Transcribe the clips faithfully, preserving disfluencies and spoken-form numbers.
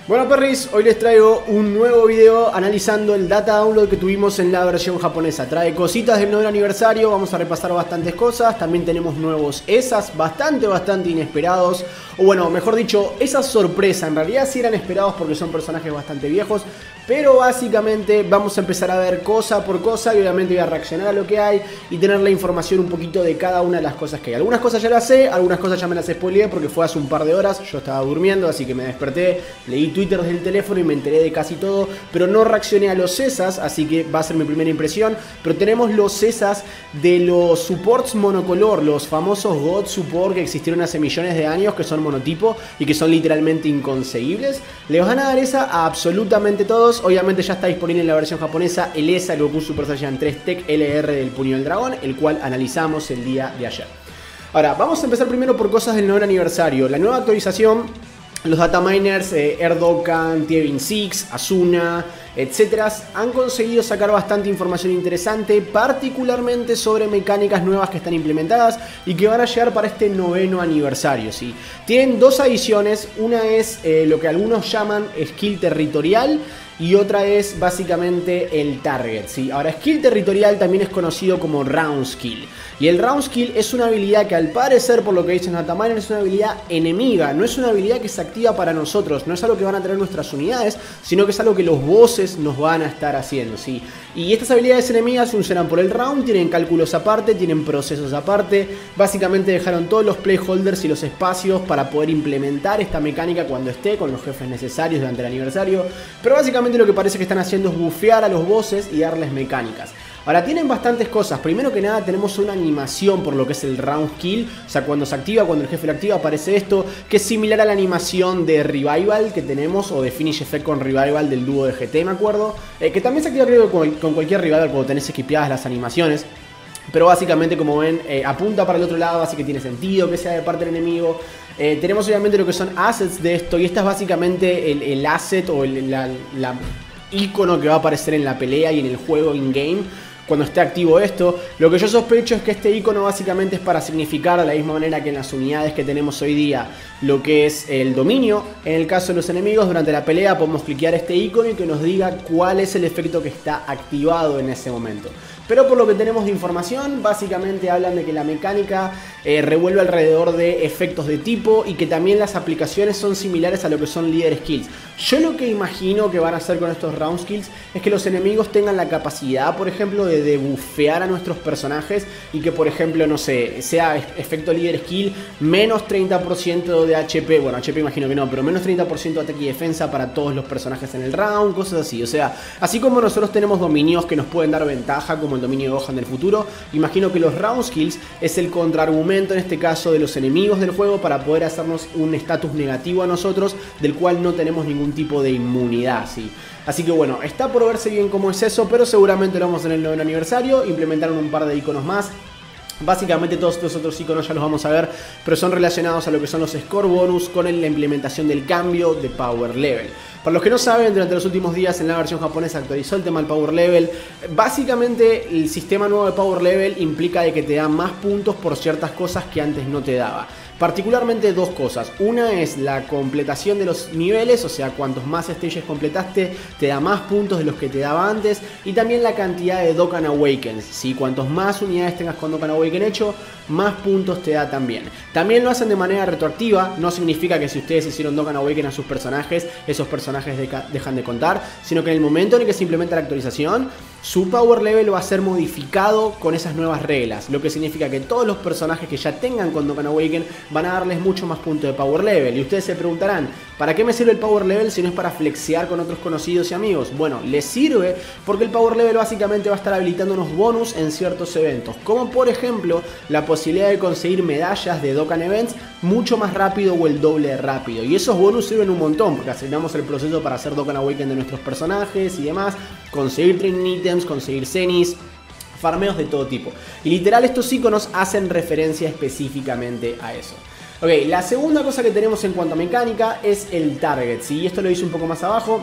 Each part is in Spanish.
Bueno perris, hoy les traigo un nuevo video analizando el data download que tuvimos en la versión japonesa. Trae cositas del noveno aniversario, vamos a repasar bastantes cosas. También tenemos nuevos esas, bastante, bastante inesperados. O bueno, mejor dicho, esas sorpresas. En realidad sí eran esperados porque son personajes bastante viejos. Pero básicamente vamos a empezar a ver cosa por cosa y obviamente voy a reaccionar a lo que hay y tener la información un poquito de cada una de las cosas que hay. Algunas cosas ya las sé, algunas cosas ya me las spoileé porque fue hace un par de horas. Yo estaba durmiendo, así que me desperté, leí Twitter desde el teléfono y me enteré de casi todo, pero no reaccioné a los cesas, así que va a ser mi primera impresión. Pero tenemos los cesas de los supports monocolor, los famosos God Support que existieron hace millones de años, que son monotipo y que son literalmente inconseguibles. Les van a dar esa a absolutamente todos. Obviamente ya está disponible en la versión japonesa el E S A, el Goku Super Saiyan tres Tech L R del Puño del Dragón, el cual analizamos el día de ayer. Ahora, vamos a empezar primero por cosas del noveno aniversario. La nueva actualización, los dataminers eh, Erdogan, Tievin seis, Asuna, etcétera, han conseguido sacar bastante información interesante, particularmente sobre mecánicas nuevas que están implementadas y que van a llegar para este noveno aniversario, ¿sí? Tienen dos adiciones, una es eh, lo que algunos llaman skill territorial y otra es básicamente el target, ¿sí? Ahora, skill territorial también es conocido como round skill. Y el round skill es una habilidad que al parecer, por lo que dicen los dataminers, es una habilidad enemiga. No es una habilidad que se activa para nosotros, no es algo que van a tener nuestras unidades, sino que es algo que los bosses nos van a estar haciendo, ¿sí? Y estas habilidades enemigas funcionan por el round, tienen cálculos aparte, tienen procesos aparte. Básicamente dejaron todos los playholders y los espacios para poder implementar esta mecánica cuando esté, con los jefes necesarios durante el aniversario. Pero básicamente lo que parece que están haciendo es bufear a los bosses y darles mecánicas. Ahora, tienen bastantes cosas. Primero que nada tenemos una animación por lo que es el round kill. O sea, cuando se activa, cuando el jefe lo activa, aparece esto, que es similar a la animación de Revival que tenemos, o de Finish Effect con Revival del dúo de G T, me acuerdo. Eh, que también se activa creo con, con cualquier Revival cuando tenés esquipeadas las animaciones. Pero básicamente, como ven, eh, apunta para el otro lado, así que tiene sentido que sea de parte del enemigo. Eh, tenemos obviamente lo que son assets de esto, y esta es básicamente el, el asset o el la, la icono que va a aparecer en la pelea y en el juego in-game cuando esté activo esto. Lo que yo sospecho es que este icono básicamente es para significar, de la misma manera que en las unidades que tenemos hoy día, lo que es el dominio. En el caso de los enemigos, durante la pelea podemos cliquear este icono y que nos diga cuál es el efecto que está activado en ese momento. Pero por lo que tenemos de información, básicamente hablan de que la mecánica eh, revuelve alrededor de efectos de tipo y que también las aplicaciones son similares a lo que son leader skills. Yo lo que imagino que van a hacer con estos round skills es que los enemigos tengan la capacidad, por ejemplo, de, de bufear a nuestros personajes y que, por ejemplo, no sé, sea efecto leader skill menos treinta por ciento de H P, bueno, H P imagino que no, pero menos treinta por ciento de ataque y defensa para todos los personajes en el round, cosas así. O sea, así como nosotros tenemos dominios que nos pueden dar ventaja, como el dominio de Gohan del futuro, imagino que los round skills es el contraargumento en este caso de los enemigos del juego para poder hacernos un estatus negativo a nosotros, del cual no tenemos ningún tipo de inmunidad, ¿sí? Así que bueno, está por verse bien cómo es eso, pero seguramente lo vamos en el noveno aniversario. Implementaron un par de iconos más. Básicamente todos estos otros iconos ya los vamos a ver, pero son relacionados a lo que son los score bonus con la implementación del cambio de power level. Para los que no saben, durante los últimos días en la versión japonesa actualizó el tema del power level. Básicamente el sistema nuevo de power level implica de que te da más puntos por ciertas cosas que antes no te daba. Particularmente dos cosas. Una es la completación de los niveles, o sea, cuantos más stages completaste te da más puntos de los que te daba antes. Y también la cantidad de Dokkan Awakens, ¿sí? Cuantos más unidades tengas con Dokkan Awaken hecho, más puntos te da también. También lo hacen de manera retroactiva, no significa que si ustedes hicieron Dokkan Awaken a sus personajes, esos personajes dejan de contar, sino que en el momento en el que se implementa la actualización, su power level va a ser modificado con esas nuevas reglas, lo que significa que todos los personajes que ya tengan con Dokkan Awaken van a darles mucho más puntos de power level. Y ustedes se preguntarán, ¿para qué me sirve el power level si no es para flexear con otros conocidos y amigos? Bueno, les sirve porque el power level básicamente va a estar habilitando unos bonus en ciertos eventos, como por ejemplo la posibilidad de conseguir medallas de Dokkan Events mucho más rápido o el doble de rápido. Y esos bonus sirven un montón porque aceleramos el proceso para hacer Dokkan Awaken de nuestros personajes y demás, conseguir training items, conseguir zenis, farmeos de todo tipo. Y literal estos iconos hacen referencia específicamente a eso. Ok, la segunda cosa que tenemos en cuanto a mecánica es el target, ¿sí? Esto lo hice un poco más abajo.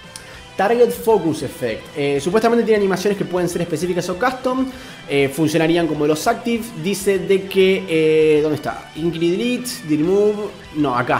Target Focus Effect. Eh, supuestamente tiene animaciones que pueden ser específicas o custom. Eh, funcionarían como los Active. Dice de que... Eh, ¿Dónde está? Increase Delete, Remove... No, acá.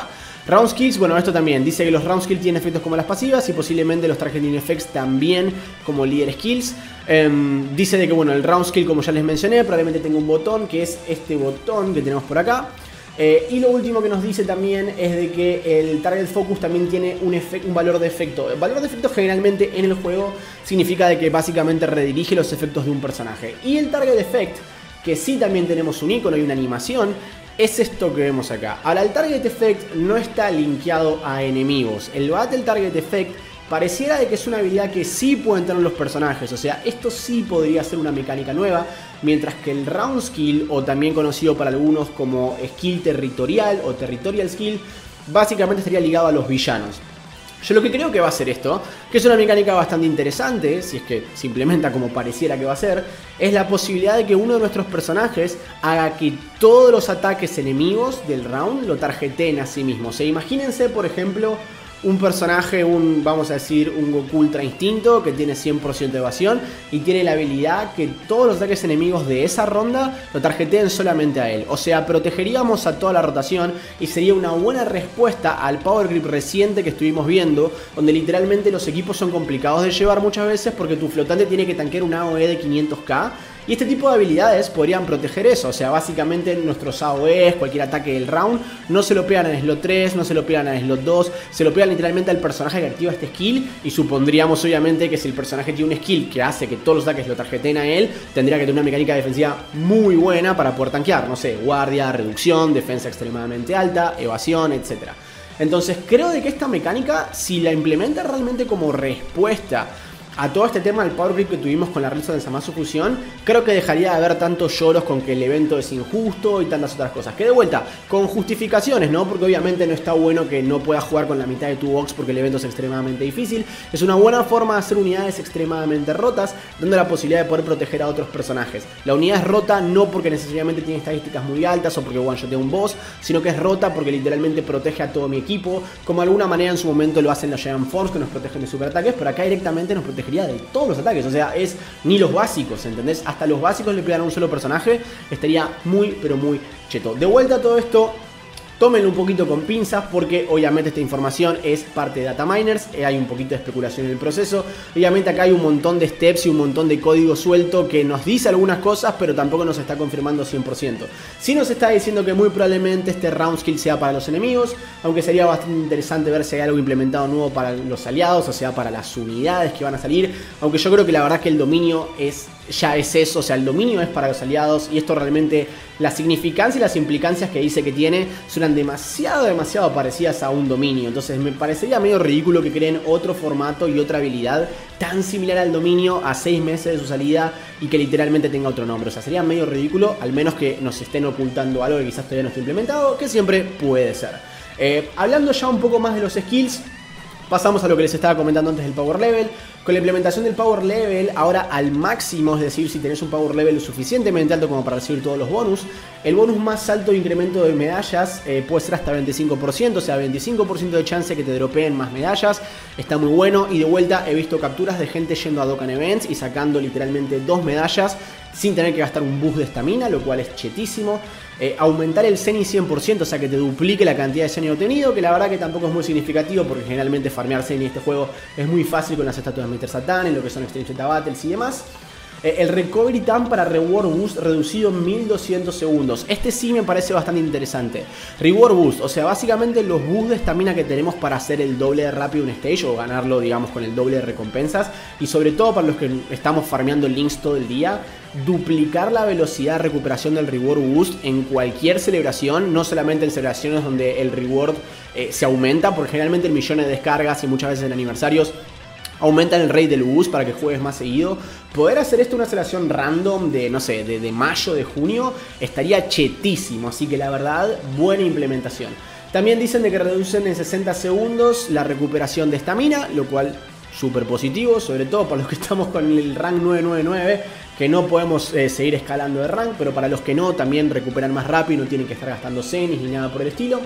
Round Skills, bueno, esto también dice que los Round Skills tienen efectos como las pasivas y posiblemente los Targeting Effects también como Leader Skills. Um, dice de que, bueno, el Round Skill, como ya les mencioné, probablemente tenga un botón que es este botón que tenemos por acá. Eh, y lo último que nos dice también es de que el Target Focus también tiene un, un valor de efecto. El valor de efecto generalmente en el juego significa de que básicamente redirige los efectos de un personaje. Y el Target Effect, que sí también tenemos un icono y una animación, es esto que vemos acá. Ahora, el Target Effect no está linkeado a enemigos. El Battle Target Effect pareciera de que es una habilidad que sí pueden tener los personajes. O sea, esto sí podría ser una mecánica nueva. Mientras que el Round Skill, o también conocido para algunos como Skill Territorial o Territorial Skill, básicamente estaría ligado a los villanos. Yo lo que creo que va a ser esto, que es una mecánica bastante interesante, si es que se implementa como pareciera que va a ser, es la posibilidad de que uno de nuestros personajes haga que todos los ataques enemigos del round lo tarjeteen a sí mismo. O sea, imagínense, por ejemplo, un personaje, un, vamos a decir, un Goku Ultra Instinto que tiene cien por ciento de evasión y tiene la habilidad que todos los ataques enemigos de esa ronda lo tarjeteen solamente a él. O sea, protegeríamos a toda la rotación y sería una buena respuesta al Power Grip reciente que estuvimos viendo, donde literalmente los equipos son complicados de llevar muchas veces porque tu flotante tiene que tanquear una A O E de quinientos K. Y este tipo de habilidades podrían proteger eso. O sea, básicamente nuestros A O Es, cualquier ataque del round, no se lo pegan en slot tres, no se lo pegan en slot dos, se lo pegan literalmente al personaje que activa este skill. Y supondríamos obviamente que si el personaje tiene un skill que hace que todos los ataques lo tarjeten a él, tendría que tener una mecánica defensiva muy buena para poder tanquear. No sé, guardia, reducción, defensa extremadamente alta, evasión, etcétera. Entonces creo de que esta mecánica, si la implementa realmente como respuesta a todo este tema del Power Grip que tuvimos con la Rizzo de Zamasu Fusión, creo que dejaría de haber tantos lloros con que el evento es injusto y tantas otras cosas. Que de vuelta, con justificaciones, ¿no? Porque obviamente no está bueno que no puedas jugar con la mitad de tu box porque el evento es extremadamente difícil. Es una buena forma de hacer unidades extremadamente rotas, dando la posibilidad de poder proteger a otros personajes. La unidad es rota no porque necesariamente tiene estadísticas muy altas o porque one-shotea un boss, sino que es rota porque literalmente protege a todo mi equipo, como de alguna manera en su momento lo hacen los Giant Forms, que nos protegen de superataques, pero acá directamente nos protege de todos los ataques. O sea, es ni los básicos, ¿entendés? Hasta los básicos le pegan a un solo personaje. Estaría muy, pero muy cheto. De vuelta a todo esto, tómenlo un poquito con pinzas porque obviamente esta información es parte de Data Miners, eh, hay un poquito de especulación en el proceso. Obviamente acá hay un montón de steps y un montón de código suelto que nos dice algunas cosas, pero tampoco nos está confirmando cien por ciento. Sí nos está diciendo que muy probablemente este Round Skill sea para los enemigos, aunque sería bastante interesante ver si hay algo implementado nuevo para los aliados, o sea, para las unidades que van a salir. Aunque yo creo que la verdad que el dominio es... ya es eso, o sea, el dominio es para los aliados y esto realmente, la significancia y las implicancias que dice que tiene suenan demasiado, demasiado parecidas a un dominio. Entonces me parecería medio ridículo que creen otro formato y otra habilidad tan similar al dominio a seis meses de su salida y que literalmente tenga otro nombre. O sea, sería medio ridículo, al menos que nos estén ocultando algo que quizás todavía no esté implementado, que siempre puede ser. Eh, hablando ya un poco más de los skills, pasamos a lo que les estaba comentando antes del Power Level. Con la implementación del Power Level ahora al máximo, es decir, si tenés un Power Level lo suficientemente alto como para recibir todos los bonus, el bonus más alto de incremento de medallas eh, puede ser hasta veinticinco por ciento, o sea, veinticinco por ciento de chance que te dropeen más medallas. Está muy bueno y de vuelta he visto capturas de gente yendo a Dokkan Events y sacando literalmente dos medallas sin tener que gastar un boost de estamina, lo cual es chetísimo. Eh, aumentar el Zenny cien por ciento, o sea que te duplique la cantidad de Zenny obtenido, que la verdad que tampoco es muy significativo porque generalmente farmear Zenny en este juego es muy fácil con las estatuas de míster Satan, en lo que son Extreme Z Battles y demás. Eh, el Recovery Time para Reward Boost reducido en mil doscientos segundos. Este sí me parece bastante interesante. Reward Boost, o sea, básicamente los boosts de estamina que tenemos para hacer el doble de rápido un stage o ganarlo, digamos, con el doble de recompensas. Y sobre todo para los que estamos farmeando links todo el día, duplicar la velocidad de recuperación del Reward Boost en cualquier celebración, no solamente en celebraciones donde el reward eh, se aumenta, porque generalmente en millones de descargas y muchas veces en aniversarios aumentan el rate del boost para que juegues más seguido. Poder hacer esto una celebración random de, no sé, de, de mayo, de junio, estaría chetísimo. Así que la verdad, buena implementación. También dicen de que reducen en sesenta segundos la recuperación de estamina, lo cual súper positivo, sobre todo para los que estamos con el rank nueve nueve nueve, que no podemos eh, seguir escalando de rank, pero para los que no, también recuperan más rápido y no tienen que estar gastando cenis ni nada por el estilo.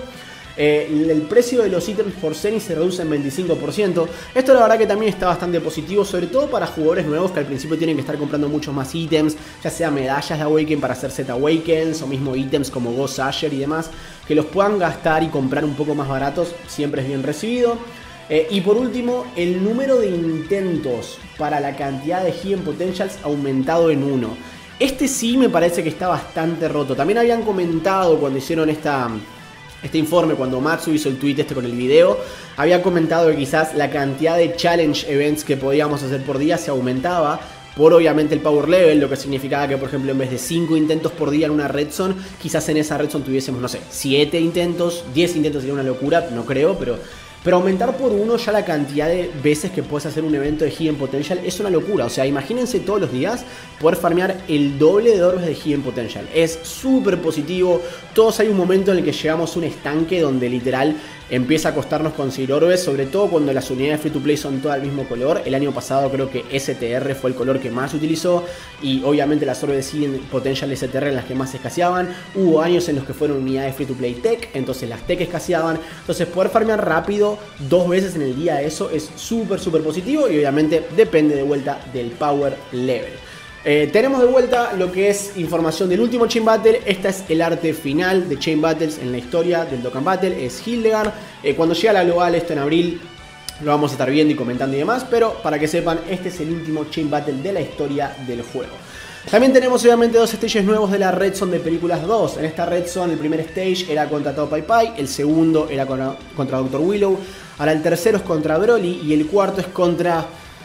Eh, el precio de los ítems por Zenith se reduce en veinticinco por ciento. Esto la verdad que también está bastante positivo, sobre todo para jugadores nuevos que al principio tienen que estar comprando muchos más ítems, ya sea medallas de Awaken para hacer Z Awakens o mismo ítems como Ghost Asher y demás, que los puedan gastar y comprar un poco más baratos, siempre es bien recibido. Eh, y por último, el número de intentos para la cantidad de Hidden Potentials ha aumentado en uno. Este sí me parece que está bastante roto. También habían comentado cuando hicieron esta, este informe, cuando Matsu hizo el tweet este con el video, había comentado que quizás la cantidad de challenge events que podíamos hacer por día se aumentaba por obviamente el power level, lo que significaba que por ejemplo en vez de cinco intentos por día en una red zone, quizás en esa red zone tuviésemos, no sé, siete intentos, diez intentos, sería una locura, no creo, pero... Pero aumentar por uno ya la cantidad de veces que puedes hacer un evento de Hidden Potential es una locura. O sea, imagínense todos los días poder farmear el doble de orbes de Hidden Potential. Es súper positivo. Todos hay un momento en el que llegamos a un estanque donde literal empieza a costarnos conseguir orbes, sobre todo cuando las unidades free to play son todas del mismo color. El año pasado creo que S T R fue el color que más se utilizó y obviamente las orbes Hidden Potential S T R en las que más se escaseaban. Hubo años en los que fueron unidades free to play tech, entonces las tech escaseaban. Entonces poder farmear rápido dos veces en el día, eso es súper súper positivo y obviamente depende de vuelta del power level. Eh, tenemos de vuelta lo que es información del último Chain Battle. Esta es el arte final de Chain Battles en la historia del Dokkan Battle, es Hildegard. Eh, cuando llegue a la global, esto en abril, lo vamos a estar viendo y comentando y demás, pero para que sepan, este es el último Chain Battle de la historia del juego. También tenemos obviamente dos stages nuevos de la Red Zone de Películas dos. En esta Red Zone el primer stage era contra Tao Pai Pai, el segundo era contra, contra doctor Willow, ahora el tercero es contra Broly y el cuarto es contra...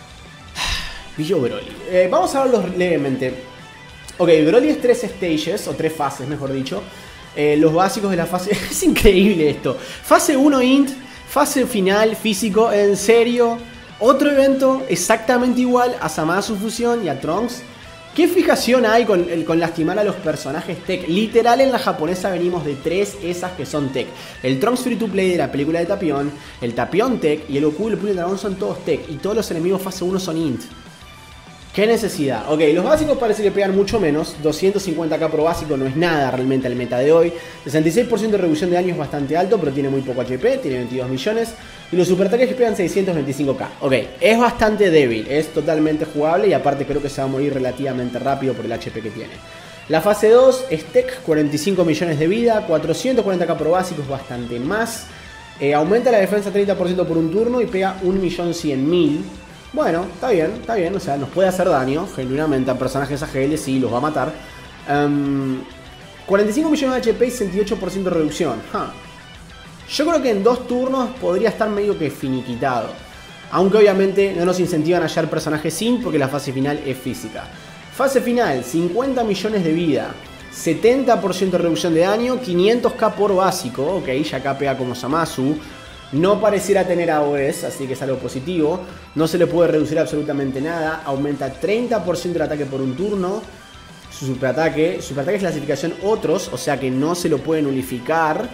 Billo Broly. Eh, vamos a verlos levemente. Ok, Broly es tres stages, o tres fases mejor dicho. Eh, los básicos de la fase... es increíble esto. Fase uno int, fase final físico, en serio. Otro evento exactamente igual a Zamasu Fusión y a Trunks. ¿Qué fijación hay con, el, con lastimar a los personajes tech? Literal en la japonesa venimos de tres esas que son tech. El Trunks Free to Play de la película de Tapión, el Tapión tech y el Goku y el Puño del Dragón son todos tech. Y todos los enemigos fase uno son int. ¿Qué necesidad? Ok, los básicos parece que pegan mucho menos. doscientos cincuenta k por básico no es nada realmente al meta de hoy. sesenta y seis por ciento de reducción de daño es bastante alto, pero tiene muy poco H P, tiene veintidós millones. Y los superataques que pegan seiscientos veinticinco k. Ok, es bastante débil, es totalmente jugable y aparte creo que se va a morir relativamente rápido por el H P que tiene. La fase dos es Tech, cuarenta y cinco millones de vida, cuatrocientos cuarenta k por básico, es bastante más. Eh, aumenta la defensa treinta por ciento por un turno y pega un millón cien mil. Bueno, está bien, está bien, o sea, nos puede hacer daño, genuinamente, a personajes A G L, sí, los va a matar. Um, cuarenta y cinco millones de H P y sesenta y ocho por ciento de reducción. Huh. Yo creo que en dos turnos podría estar medio que finiquitado. Aunque obviamente no nos incentivan a hallar personajes sin, porque la fase final es física. Fase final, cincuenta millones de vida, setenta por ciento de reducción de daño, quinientos k por básico, ok, ya acá pega como Zamasu. No pareciera tener A O S, así que es algo positivo. No se le puede reducir absolutamente nada. Aumenta treinta por ciento el ataque por un turno. Su superataque, superataque es clasificación otros, o sea que no se lo puede nulificar.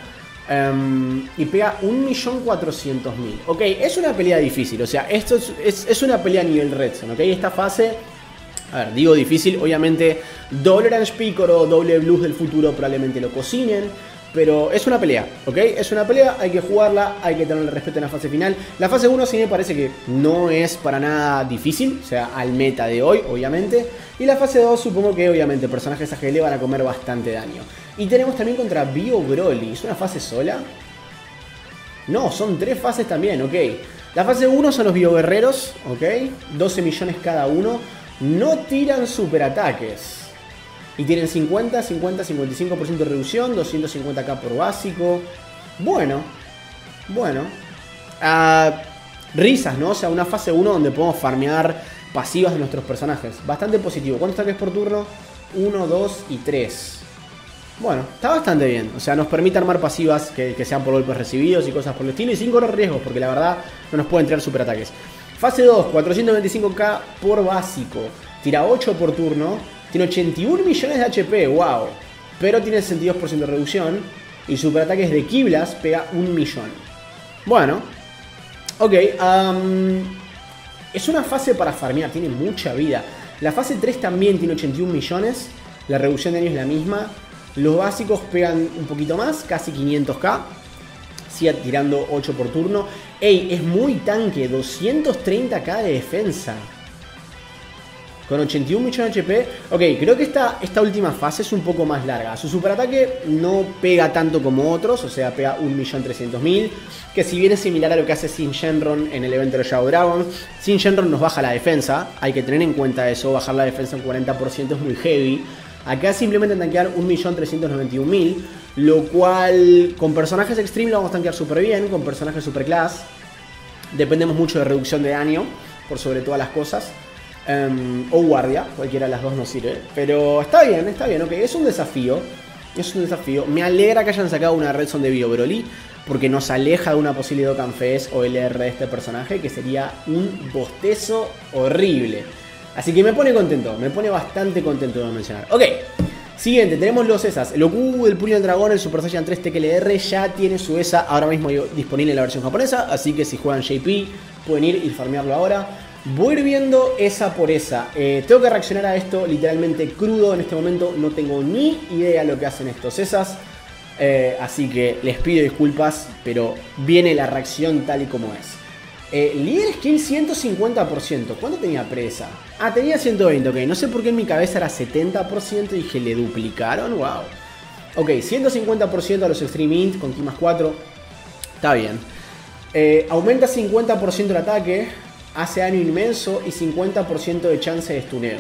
Um, y pega un millón cuatrocientos mil. Ok, es una pelea difícil, o sea, esto es, es, es una pelea a nivel Red Zone, ok. Esta fase, a ver, digo difícil, obviamente doble Orange Piccolo, doble Blues del futuro probablemente lo cocinen. Pero es una pelea, ¿ok? Es una pelea, hay que jugarla, hay que tenerle respeto en la fase final. La fase uno sí me parece que no es para nada difícil, o sea, al meta de hoy, obviamente. Y la fase dos supongo que obviamente personajes A G L van a comer bastante daño. Y tenemos también contra Bio Broly, ¿es una fase sola? No, son tres fases también, ok. La fase uno son los Bio Guerreros, ok. doce millones cada uno, no tiran superataques. Y tienen cincuenta, cincuenta, cincuenta y cinco por ciento de reducción, doscientos cincuenta k por básico. Bueno, bueno. Uh, risas, ¿no? O sea, una fase uno donde podemos farmear pasivas de nuestros personajes. Bastante positivo. ¿Cuántos ataques por turno? uno, dos y tres. Bueno, está bastante bien. O sea, nos permite armar pasivas que, que sean por golpes recibidos y cosas por el estilo. Y sin correr riesgos, porque la verdad no nos pueden tirar superataques. Fase dos, cuatrocientos veinticinco k por básico. Tira ocho por turno. Tiene ochenta y un millones de H P, wow. Pero tiene sesenta y dos por ciento de reducción. Y superataques de Kiblas pega un millón. Bueno. Ok. Um, es una fase para farmear, tiene mucha vida. La fase tres también tiene ochenta y un millones. La reducción de daño es la misma. Los básicos pegan un poquito más, casi quinientos k. siga tirando ocho por turno. Ey, es muy tanque, doscientos treinta k de defensa. Con ochenta y un millones de H P. Ok, creo que esta, esta última fase es un poco más larga. Su superataque no pega tanto como otros, o sea, pega un millón trescientos mil. Que si bien es similar a lo que hace Sin Shenron en el evento de Shadow Dragon, Sin Shenron nos baja la defensa. Hay que tener en cuenta eso, bajar la defensa un cuarenta por ciento es muy heavy. Acá simplemente tanquear un millón trescientos noventa y un mil. Lo cual, con personajes extreme lo vamos a tanquear súper bien. Con personajes superclass dependemos mucho de reducción de daño, por sobre todas las cosas. Um, o guardia, cualquiera de las dos nos sirve. Pero está bien, está bien, ok. Es un desafío. Es un desafío. Me alegra que hayan sacado una Redstone de Bio Broly, porque nos aleja de una posible Dokkan Fest o L R de este personaje, que sería un bostezo horrible. Así que me pone contento, me pone bastante contento de mencionar. Ok, siguiente, tenemos los E S As. El Goku del Puño del Dragón, el Super Saiyan tres T K L R ya tiene su E S A ahora mismo disponible en la versión japonesa. Así que si juegan J P pueden ir y farmearlo ahora. Voy a ir viendo esa por esa. Eh, tengo que reaccionar a esto literalmente crudo en este momento. No tengo ni idea lo que hacen estos E S As. Eh, así que les pido disculpas, pero viene la reacción tal y como es. Eh, líder skill ciento cincuenta por ciento. ¿Cuánto tenía presa? Ah, tenía ciento veinte, ok. No sé por qué en mi cabeza era setenta por ciento. Dije, ¿le duplicaron? Wow. Ok, ciento cincuenta por ciento a los Extreme Int con Ki más cuatro. Está bien. Eh, aumenta cincuenta por ciento el ataque. Hace daño inmenso y cincuenta por ciento de chance de stuneo.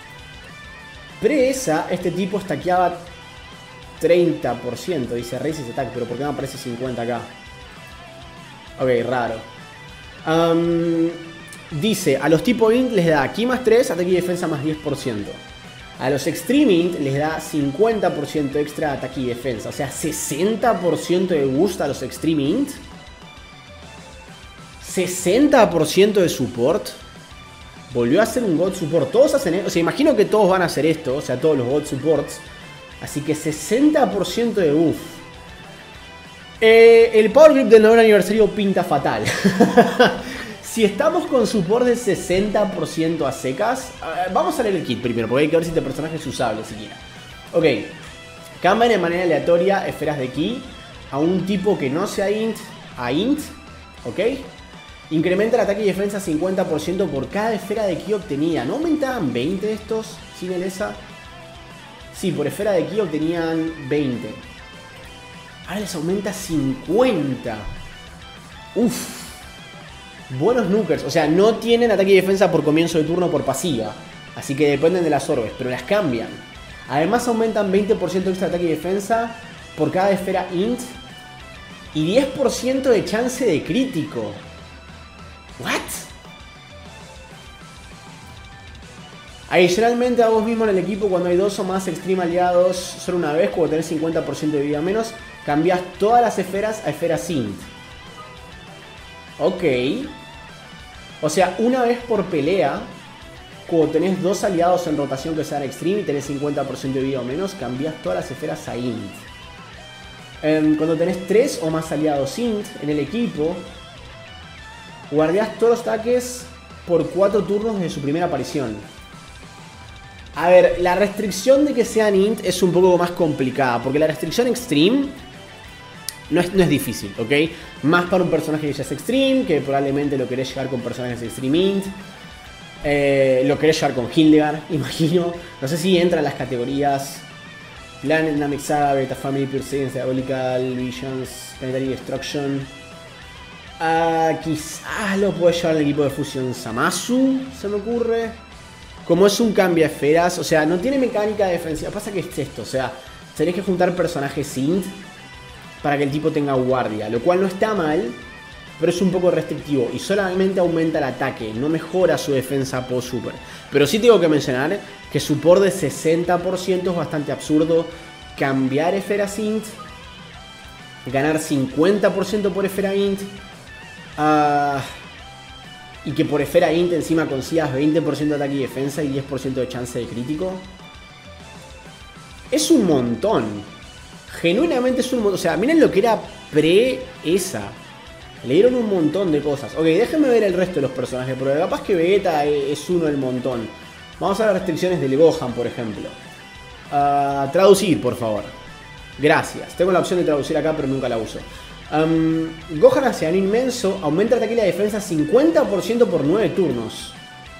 Pre-esa, este tipo stackeaba treinta por ciento. Dice Races Attack, pero ¿por qué me aparece cincuenta acá? Ok, raro. Um, dice, a los tipo Int les da Ki más tres, ataque y defensa más diez por ciento. A los Extreme Int les da cincuenta por ciento extra de ataque y defensa. O sea, sesenta por ciento de boost a los Extreme Int. sesenta por ciento de support. Volvió a ser un God Support. Todos hacen esto. O sea, imagino que todos van a hacer esto. O sea, todos los God Supports. Así que sesenta por ciento de buff. Eh, el Power Grip del noveno aniversario pinta fatal. Si estamos con support de sesenta por ciento a secas. Eh, vamos a leer el kit primero, porque hay que ver si este personaje es usable siquiera. Ok. Cambian de manera aleatoria esferas de Ki a un tipo que no sea Int a Int. Ok. Incrementa el ataque y defensa cincuenta por ciento por cada esfera de Ki obtenida. ¿No aumentaban veinte estos sin el E S A? Sí, por esfera de Ki obtenían veinte. Ahora les aumenta cincuenta. Uff. Buenos nukers. O sea, no tienen ataque y defensa por comienzo de turno por pasiva. Así que dependen de las orbes, pero las cambian. Además aumentan veinte por ciento extra de ataque y defensa por cada esfera Int. Y diez por ciento de chance de crítico. ¿What? Adicionalmente a vos mismo en el equipo, cuando hay dos o más Extreme aliados solo una vez, cuando tenés cincuenta por ciento de vida menos, cambias todas las esferas a esferas Int. Ok. O sea, una vez por pelea, cuando tenés dos aliados en rotación que sean Extreme y tenés cincuenta por ciento de vida o menos, cambias todas las esferas a Int. Um, cuando tenés tres o más aliados Int en el equipo, guardias todos los ataques por cuatro turnos desde su primera aparición. A ver, la restricción de que sean Int es un poco más complicada, porque la restricción Extreme no es, no es difícil, ¿ok? Más para un personaje que ya es Extreme, que probablemente lo querés llegar con personajes Extreme Int. Eh, lo querés llevar con Hildegard, imagino. No sé si entra en las categorías Planet, Namek Saga, Beta Family, Pure Science, Diabolical, Visions, Planetary Destruction. Uh, quizás lo puede llevar el equipo de Fusion Zamasu, se me ocurre. Como es un cambio de esferas, o sea, no tiene mecánica defensiva. Pasa que es esto, o sea, tenés que juntar personajes Int para que el tipo tenga guardia, lo cual no está mal, pero es un poco restrictivo y solamente aumenta el ataque, no mejora su defensa post-super. Pero sí tengo que mencionar que support de sesenta por ciento es bastante absurdo. Cambiar esferas Int, ganar cincuenta por ciento por esfera Int, uh, y que por esfera Int encima consigas veinte por ciento de ataque y defensa y diez por ciento de chance de crítico. Es un montón. Genuinamente es un montón. O sea, miren lo que era pre-esa. Le dieron un montón de cosas. Ok, déjenme ver el resto de los personajes, porque capaz que Vegeta es uno del montón. Vamos a las restricciones del Gohan, por ejemplo. Uh, traducir, por favor. Gracias. Tengo la opción de traducir acá, pero nunca la uso. Um, Gohan Asean Inmenso aumenta el ataque y la defensa cincuenta por ciento por nueve turnos.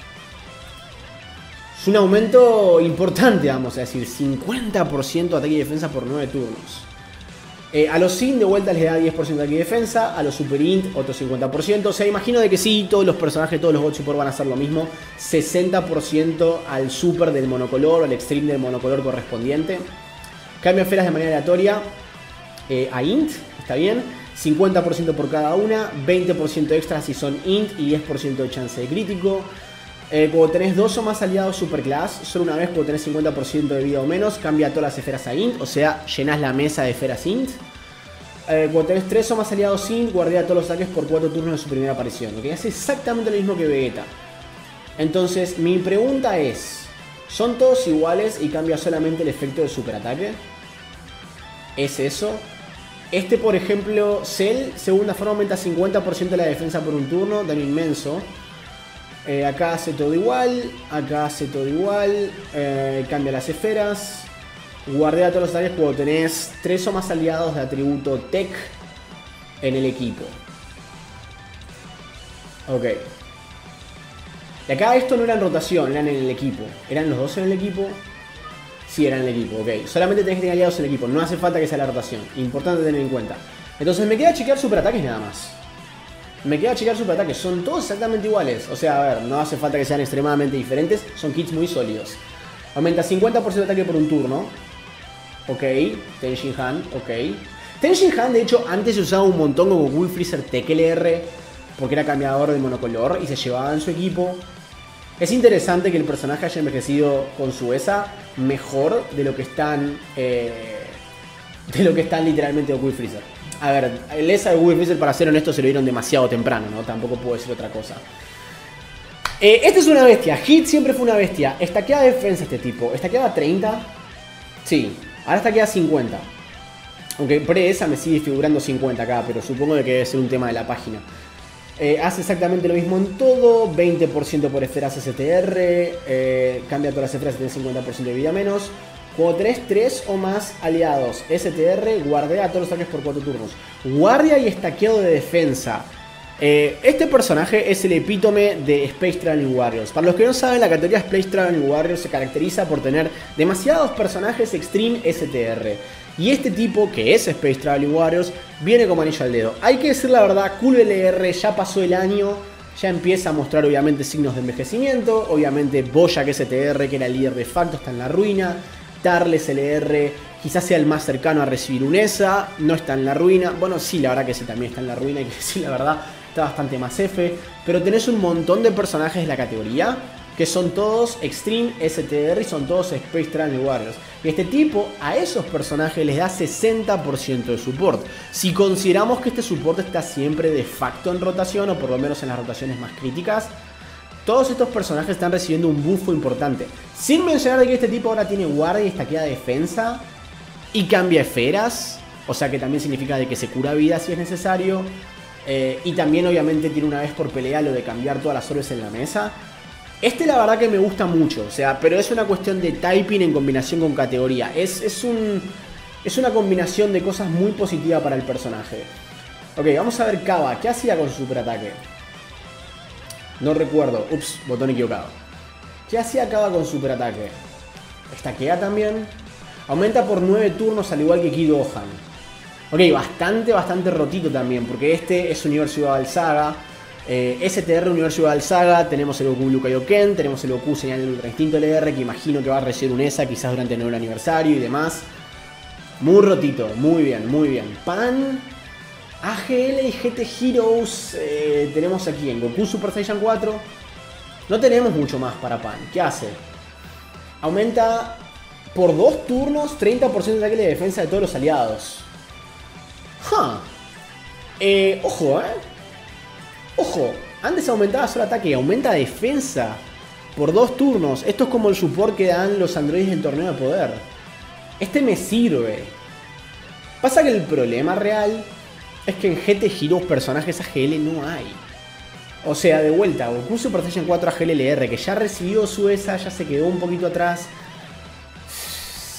Es un aumento importante, vamos a decir. cincuenta por ciento de ataque y defensa por nueve turnos. Eh, a los Sin de vuelta les da diez por ciento de ataque y defensa. A los Super Int otro cincuenta por ciento. O sea, imagino de que sí, todos los personajes, todos los God Support van a hacer lo mismo. sesenta por ciento al Super del monocolor o al Extreme del monocolor correspondiente. Cambia esferas de manera aleatoria eh, a Int, está bien. cincuenta por ciento por cada una. veinte por ciento extra si son Int y diez por ciento de chance de crítico. Eh, cuando tenés dos o más aliados Superclass, solo una vez cuando tenés cincuenta por ciento de vida o menos, cambia todas las esferas a Int, o sea, llenás la mesa de esferas Int. Eh, cuando tenés tres o más aliados Int, guardea todos los ataques por cuatro turnos de su primera aparición, lo que hace exactamente lo mismo que Vegeta. Entonces, mi pregunta es, ¿son todos iguales y cambia solamente el efecto de superataque? ¿Es eso? Este, por ejemplo, Cell, segunda forma, aumenta cincuenta por ciento de la defensa por un turno, daño inmenso. Eh, acá hace todo igual, acá hace todo igual, eh, cambia las esferas, guardea todos los ataques cuando tenés tres o más aliados de atributo Tech en el equipo. Ok. Y acá esto no era en rotación, eran en el equipo. ¿Eran los dos en el equipo? Sí, eran en el equipo, ok. Solamente tenés que tener aliados en el equipo, no hace falta que sea la rotación. Importante tener en cuenta. Entonces me queda chequear superataques nada más. Me queda checar superataques, son todos exactamente iguales. O sea, a ver, no hace falta que sean extremadamente diferentes. Son kits muy sólidos. Aumenta cincuenta por ciento de ataque por un turno. Ok, Ten Shin Han, ok. Ten Shin Han, de hecho, antes se usaba un montón como Goku y Freezer Tech L R, porque era cambiador de monocolor y se llevaba en su equipo. Es interesante que el personaje haya envejecido con su E S A mejor de lo que están eh, de lo que están literalmente Goku y Freezer. A ver, el E S A de Goku y Freezer, para ser honesto, se lo dieron demasiado temprano, ¿no? Tampoco puedo decir otra cosa. Eh, este es una bestia. Hit siempre fue una bestia. Estaqueada defensa este tipo. ¿Estaqueaba treinta? Sí. Ahora estaquea cincuenta. Aunque pre-esa me sigue figurando cincuenta acá, pero supongo que debe ser un tema de la página. Eh, hace exactamente lo mismo en todo. veinte por ciento por esferas S T R. Eh, cambia todas las esferas y tiene cincuenta por ciento de vida menos. Cuando tenés tres o más aliados S T R, guardea todos los ataques por cuatro turnos. Guardia y estaqueado de defensa. Eh, este personaje es el epítome de Space Traveling Warriors. Para los que no saben, la categoría Space Traveling Warriors se caracteriza por tener demasiados personajes Extreme S T R. Y este tipo, que es Space Traveling Warriors, viene como anillo al dedo. Hay que decir la verdad, Cool L R ya pasó el año, ya empieza a mostrar obviamente signos de envejecimiento. Obviamente Bojack S T R, que era el líder de facto, está en la ruina. Tarles L R quizás sea el más cercano a recibir un E S A, no está en la ruina. Bueno, sí, la verdad que sí, también está en la ruina, y que sí, la verdad, está bastante más F. Pero tenés un montón de personajes de la categoría que son todos Extreme S T R y son todos Space Traveling Warriors. Y este tipo, a esos personajes les da sesenta por ciento de support. Si consideramos que este support está siempre de facto en rotación, o por lo menos en las rotaciones más críticas, todos estos personajes están recibiendo un buffo importante. Sin mencionar de que este tipo ahora tiene guardia y estaquea defensa y cambia esferas. O sea que también significa de que se cura vida si es necesario. Eh, y también obviamente tiene una vez por pelea lo de cambiar todas las orbes en la mesa. Este la verdad que me gusta mucho. O sea, pero es una cuestión de typing en combinación con categoría. Es, es, un, es una combinación de cosas muy positiva para el personaje. Ok, vamos a ver Kaba. ¿Qué hacía con su superataque? No recuerdo. Ups, botón equivocado. ¿Qué hacía Kaba con superataque? ¿Estaquea también? Aumenta por nueve turnos al igual que Kid Gohan. Ok, bastante, bastante rotito también. Porque este es Universo Ubal Saga. Eh, S T R Universo Ubal Saga. Tenemos el Goku Blue Kaioken. Tenemos el Goku Señal del Ultra Instinto L R. Que imagino que va a recibir un E S A quizás durante el nuevo aniversario y demás. Muy rotito. Muy bien, muy bien. Pan... A G L y G T Heroes eh, tenemos aquí en Goku Super Saiyan cuatro. No tenemos mucho más para Pan. ¿Qué hace? Aumenta por dos turnos treinta por ciento de ataque y de defensa de todos los aliados. Huh. Eh, ojo, eh. Ojo. Antes aumentaba solo ataque y aumenta defensa por dos turnos. Esto es como el support que dan los androides del torneo de poder. Este me sirve. Pasa que el problema real es que en G T Heroes personajes A G L no hay. O sea, de vuelta, Goku Super Saiyan cuatro A G L L R, que ya recibió su E S A, ya se quedó un poquito atrás.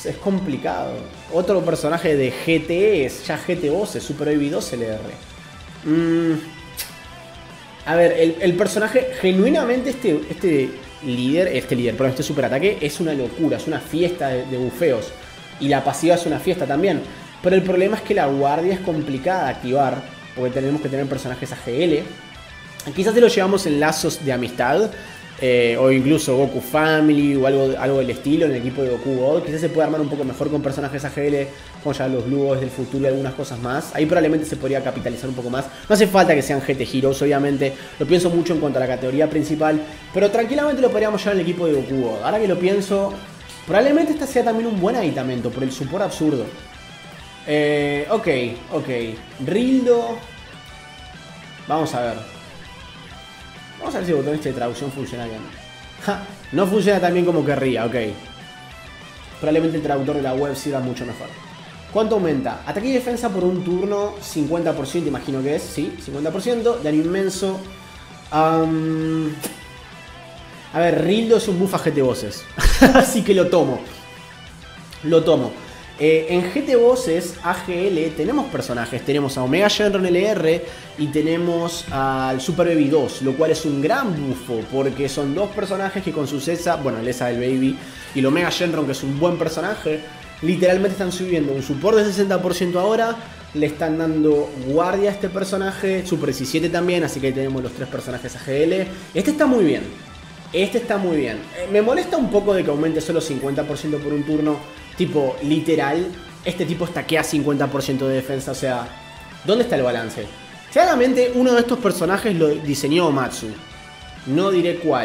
es complicado. Otro personaje de G T es ya G T Boss, es Super Baby dos L R. Mm. A ver, el, el personaje, genuinamente este, este líder, este líder, perdón, este super ataque es una locura, es una fiesta de, de bufeos. Y la pasiva es una fiesta también. Pero el problema es que la guardia es complicada de activar, porque tenemos que tener personajes A G L. Quizás te lo llevamos en lazos de amistad, eh, o incluso Goku Family o algo, algo del estilo en el equipo de Goku God. Quizás se puede armar un poco mejor con personajes A G L, como ya los Blue Boys del futuro y algunas cosas más. Ahí probablemente se podría capitalizar un poco más. No hace falta que sean G T Heroes, obviamente. Lo pienso mucho en cuanto a la categoría principal, pero tranquilamente lo podríamos llevar en el equipo de Goku God. Ahora que lo pienso, probablemente esta sea también un buen aditamento por el support absurdo. Eh, ok, ok. Rildo. Vamos a ver. Vamos a ver si el botón este de traducción funciona bien. Ja, no funciona tan bien como querría, ok. Probablemente el traductor de la web sirva mucho mejor. ¿Cuánto aumenta? Ataque y defensa por un turno, cincuenta por ciento imagino que es, sí, cincuenta por ciento. Daño inmenso. Um, a ver, Rildo es un buff a G T Bosses. Así que lo tomo. Lo tomo. Eh, en G T Bosses A G L tenemos personajes, tenemos a Omega Shenron L R y tenemos al Super Baby dos, lo cual es un gran bufo porque son dos personajes que con su Cesa, bueno, el Esa del Baby y el Omega Shenron, que es un buen personaje, literalmente están subiendo un support de sesenta por ciento ahora, le están dando guardia a este personaje, Super diecisiete también, así que ahí tenemos los tres personajes A G L. Este está muy bien, este está muy bien. Eh, me molesta un poco de que aumente solo cincuenta por ciento por un turno. Tipo, literal, este tipo estaquea cincuenta por ciento de defensa, o sea, ¿dónde está el balance? Claramente uno de estos personajes lo diseñó Matsu, no diré cuál.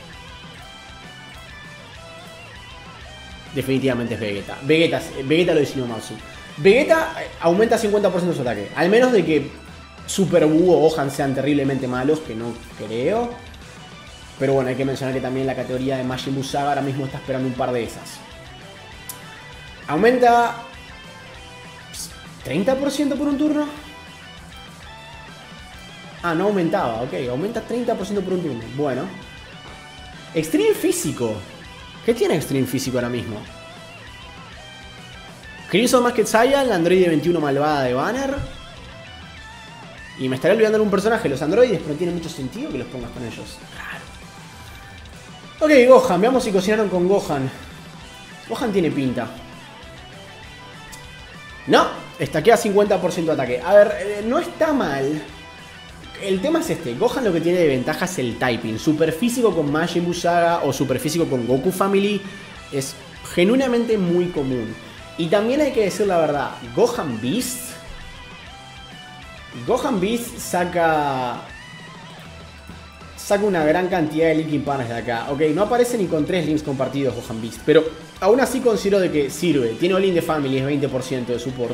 Definitivamente es Vegeta. Vegeta, Vegeta lo diseñó Matsu. Vegeta aumenta cincuenta por ciento su ataque, al menos de que Super Buu o Gohan sean terriblemente malos, que no creo. Pero bueno, hay que mencionar que también la categoría de Majin Buu Saga ahora mismo está esperando un par de esas. Aumenta treinta por ciento por un turno. Ah, no aumentaba, ok. Aumenta treinta por ciento por un turno. Bueno. Extreme Físico. ¿Qué tiene Extreme Físico ahora mismo? Crimson Masked Saiyan, la androide veintiuno malvada de Banner. Y me estaré olvidando de un personaje, los androides, pero no tiene mucho sentido que los pongas con ellos. Raro. Ok, Gohan. Veamos si cocinaron con Gohan. Gohan tiene pinta. No, estaquea cincuenta por ciento de ataque. A ver, eh, no está mal. El tema es este. Gohan lo que tiene de ventaja es el typing. Super físico con Majin Buu Saga o super físico con Goku Family es genuinamente muy común. Y también hay que decir la verdad. Gohan Beast. Gohan Beast saca... Saca una gran cantidad de linking partners de acá. Ok, no aparece ni con tres links compartidos Gohan Beast, pero aún así considero de que sirve. Tiene All in the Family, es veinte por ciento de support.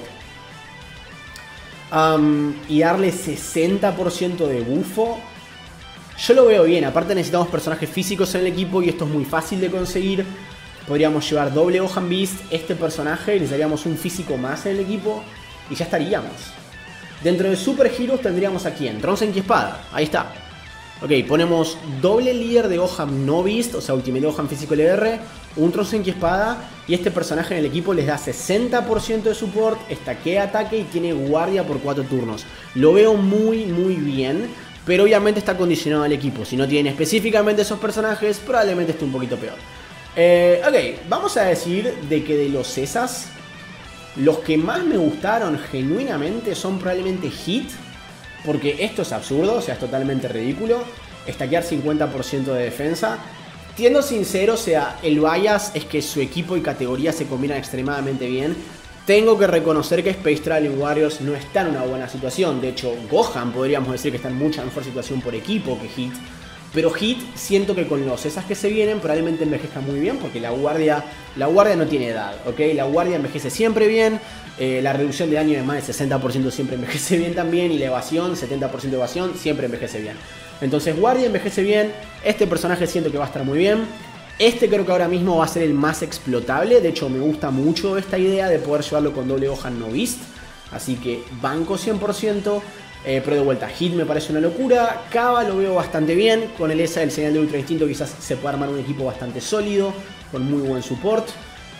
Um, y darle sesenta por ciento de bufo, yo lo veo bien. Aparte necesitamos personajes físicos en el equipo y esto es muy fácil de conseguir. Podríamos llevar doble Gohan Beast, este personaje, necesitaríamos un físico más en el equipo y ya estaríamos. Dentro de Super Heroes tendríamos a quién, Trunks y Espada, ahí está. Ok, ponemos doble líder de Gohan no Beast, o sea, Ultimate Gohan Físico L R, un Trunks y Espada, y este personaje en el equipo les da sesenta por ciento de support, estaquea ataque y tiene guardia por cuatro turnos. Lo veo muy, muy bien, pero obviamente está condicionado al equipo. Si no tienen específicamente esos personajes, probablemente esté un poquito peor. Eh, ok, vamos a decir de que de los Cesas, los que más me gustaron genuinamente son probablemente Hit. Porque esto es absurdo, o sea, es totalmente ridículo. Stackear cincuenta por ciento de defensa. Siendo sincero, o sea, el bias es que su equipo y categoría se combinan extremadamente bien. Tengo que reconocer que Space Traveling Warriors no está en una buena situación. De hecho, Gohan podríamos decir que está en mucha mejor situación por equipo que Hit. Pero Hit, siento que con los esas que se vienen probablemente envejezca muy bien, porque la guardia, la guardia no tiene edad, ¿ok? La guardia envejece siempre bien, eh, la reducción de daño de más del sesenta por ciento siempre envejece bien también, y la evasión, setenta por ciento de evasión, siempre envejece bien. Entonces guardia envejece bien, este personaje siento que va a estar muy bien. Este creo que ahora mismo va a ser el más explotable, de hecho me gusta mucho esta idea de poder llevarlo con doble Gohan no Beast, así que banco cien por ciento. Eh, pero de vuelta, Hit me parece una locura. Kaba lo veo bastante bien. Con el E S A del señal de Ultra Instinto quizás se pueda armar un equipo bastante sólido, con muy buen support.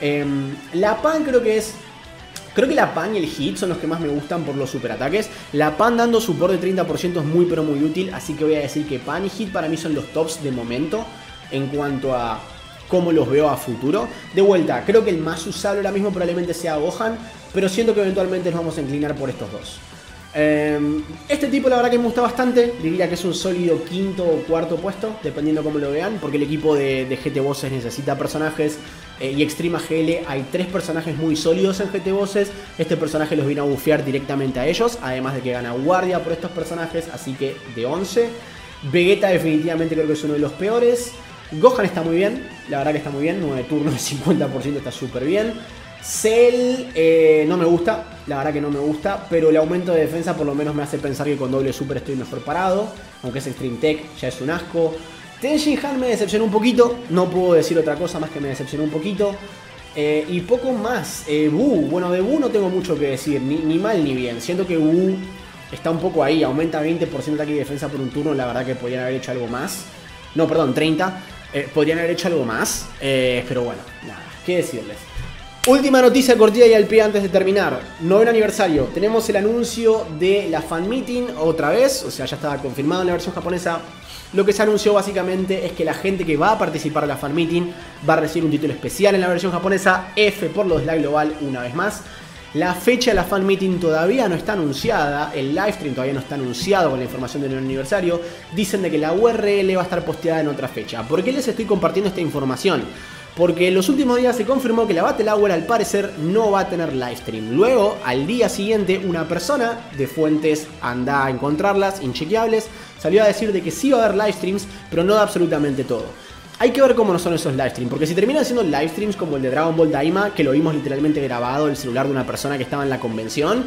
Eh, la P A N creo que es... Creo que la P A N y el Hit son los que más me gustan por los superataques. La P A N dando support de treinta por ciento es muy pero muy útil, así que voy a decir que P A N y Hit para mí son los tops de momento en cuanto a cómo los veo a futuro. De vuelta, creo que el más usable ahora mismo probablemente sea Gohan, pero siento que eventualmente nos vamos a inclinar por estos dos. Este tipo la verdad que me gusta bastante, diría que es un sólido quinto o cuarto puesto, dependiendo cómo lo vean, porque el equipo de, de G T Bosses necesita personajes eh, y Extreme A G L hay tres personajes muy sólidos en G T Bosses. Este personaje los viene a bufear directamente a ellos, además de que gana guardia por estos personajes, así que de once. Vegeta definitivamente creo que es uno de los peores. Gohan está muy bien, la verdad que está muy bien, nueve turnos, cincuenta por ciento está súper bien. Cell eh, no me gusta, la verdad que no me gusta, pero el aumento de defensa por lo menos me hace pensar que con doble super estoy mejor parado, aunque es Extreme Tech, ya es un asco. Tenshin Han me decepcionó un poquito, no puedo decir otra cosa más que me decepcionó un poquito. Eh, y poco más. eh, Buu, bueno, de Buu no tengo mucho que decir, ni, ni mal ni bien, siento que Buu está un poco ahí, aumenta veinte por ciento de ataque y defensa por un turno, la verdad que podrían haber hecho algo más. No, perdón, treinta, eh, podrían haber hecho algo más, eh, pero bueno, nada, qué decirles. Última noticia cortita y al pie antes de terminar. Noveno aniversario. Tenemos el anuncio de la fan meeting otra vez. O sea, ya estaba confirmado en la versión japonesa. Lo que se anunció básicamente es que la gente que va a participar en la fan meeting va a recibir un título especial en la versión japonesa. F por los Live Global una vez más. La fecha de la fan meeting todavía no está anunciada. El livestream todavía no está anunciado con la información del noveno aniversario. Dicen de que la U R L va a estar posteada en otra fecha. ¿Por qué les estoy compartiendo esta información? Porque en los últimos días se confirmó que la Battle Hour al parecer no va a tener livestream. Luego, al día siguiente, una persona de fuentes, anda a encontrarlas, inchequeables, salió a decir de que sí va a haber livestreams, pero no da absolutamente todo. Hay que ver cómo no son esos livestreams, porque si terminan siendo livestreams como el de Dragon Ball Daima, que lo vimos literalmente grabado en el celular de una persona que estaba en la convención,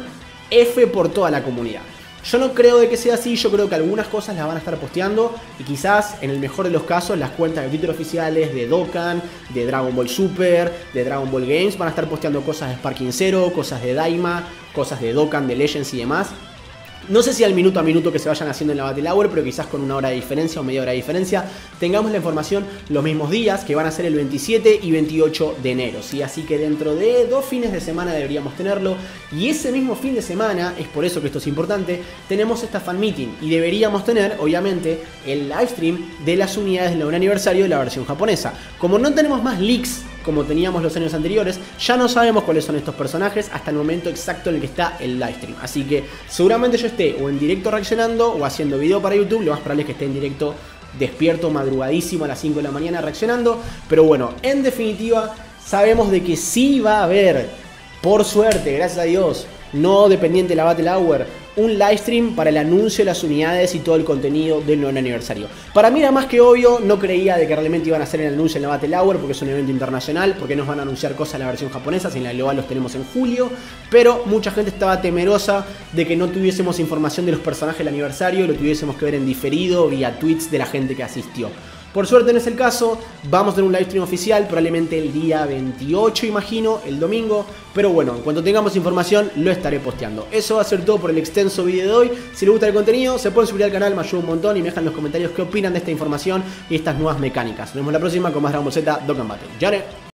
F por toda la comunidad. Yo no creo de que sea así, yo creo que algunas cosas las van a estar posteando y quizás en el mejor de los casos las cuentas de títulos oficiales de Dokkan, de Dragon Ball Super, de Dragon Ball Games van a estar posteando cosas de Sparking Zero, cosas de Daima, cosas de Dokkan, de Legends y demás. No sé si al minuto a minuto que se vayan haciendo en la Battle Hour, pero quizás con una hora de diferencia o media hora de diferencia tengamos la información los mismos días, que van a ser el veintisiete y veintiocho de enero, ¿sí? Así que dentro de dos fines de semana deberíamos tenerlo. Y ese mismo fin de semana, es por eso que esto es importante, tenemos esta fan meeting y deberíamos tener, obviamente, el live stream de las unidades del noveno aniversario de la versión japonesa. Como no tenemos más leaks como teníamos los años anteriores, ya no sabemos cuáles son estos personajes hasta el momento exacto en el que está el livestream. Así que seguramente yo esté o en directo reaccionando o haciendo video para YouTube. Lo más probable es que esté en directo despierto madrugadísimo a las cinco de la mañana reaccionando. Pero bueno, en definitiva sabemos de que sí va a haber, por suerte, gracias a Dios, no dependiente de la Battle Hour, un livestream para el anuncio de las unidades y todo el contenido del noveno aniversario. Para mí era más que obvio, no creía de que realmente iban a hacer el anuncio en la Battle Hour porque es un evento internacional, porque nos van a anunciar cosas en la versión japonesa, si en la global los tenemos en julio, pero mucha gente estaba temerosa de que no tuviésemos información de los personajes del aniversario y lo tuviésemos que ver en diferido vía tweets de la gente que asistió. Por suerte no es el caso, vamos a tener un livestream oficial, probablemente el día veintiocho, imagino, el domingo. Pero bueno, en cuanto tengamos información, lo estaré posteando. Eso va a ser todo por el extenso video de hoy. Si les gusta el contenido, se pueden suscribir al canal, me ayuda un montón y me dejan en los comentarios qué opinan de esta información y estas nuevas mecánicas. Nos vemos la próxima con más Dragon Ball Z Dokkan Battle. ¡Yane!